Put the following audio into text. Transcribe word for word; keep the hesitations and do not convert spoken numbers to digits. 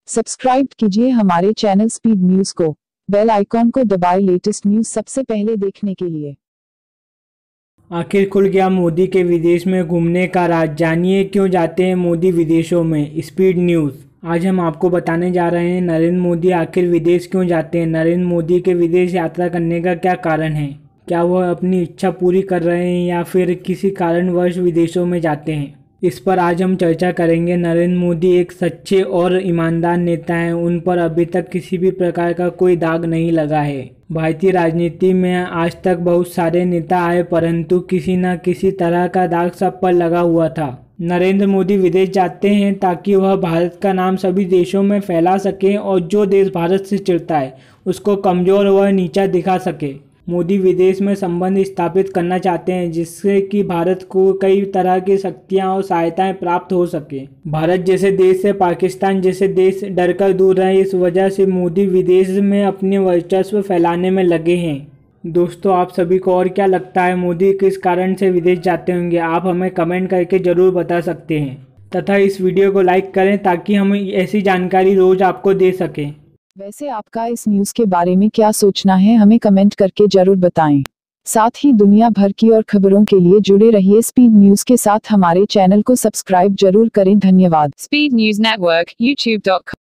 Subscribe कीजिए हमारे channel speed news को। बेल आइकॉन को दबाएं लेटेस्ट न्यूज सबसे पहले देखने के लिए। आखिर खुल गया मोदी के विदेश में घूमने का राज। जानिए क्यों जाते हैं मोदी विदेशों में। स्पीड न्यूज आज हम आपको बताने जा रहे हैं नरेंद्र मोदी आखिर विदेश क्यों जाते हैं। नरेंद्र मोदी के विदेश यात्रा करने का क्या कारण है, क्या वह अपनी इच्छा पूरी कर रहे हैं या फिर किसी कारणवश विदेशों में जाते हैं, इस पर आज हम चर्चा करेंगे। नरेंद्र मोदी एक सच्चे और ईमानदार नेता हैं। उन पर अभी तक किसी भी प्रकार का कोई दाग नहीं लगा है। भारतीय राजनीति में आज तक बहुत सारे नेता आए परंतु किसी न किसी तरह का दाग सब पर लगा हुआ था। नरेंद्र मोदी विदेश जाते हैं ताकि वह भारत का नाम सभी देशों में फैला सके और जो देश भारत से चिढ़ता है उसको कमज़ोर व नीचा दिखा सके। मोदी विदेश में संबंध स्थापित करना चाहते हैं जिससे कि भारत को कई तरह की शक्तियां और सहायताएं प्राप्त हो सके। भारत जैसे देश से पाकिस्तान जैसे देश डरकर दूर रहे, इस वजह से मोदी विदेश में अपने वर्चस्व फैलाने में लगे हैं। दोस्तों, आप सभी को और क्या लगता है, मोदी किस कारण से विदेश जाते होंगे? आप हमें कमेंट करके ज़रूर बता सकते हैं तथा इस वीडियो को लाइक करें ताकि हम ऐसी जानकारी रोज़ आपको दे सकें। वैसे आपका इस न्यूज के बारे में क्या सोचना है, हमें कमेंट करके जरूर बताएं। साथ ही दुनिया भर की और खबरों के लिए जुड़े रहिए स्पीड न्यूज के साथ। हमारे चैनल को सब्सक्राइब जरूर करें। धन्यवाद। Speed news network YouTube dot com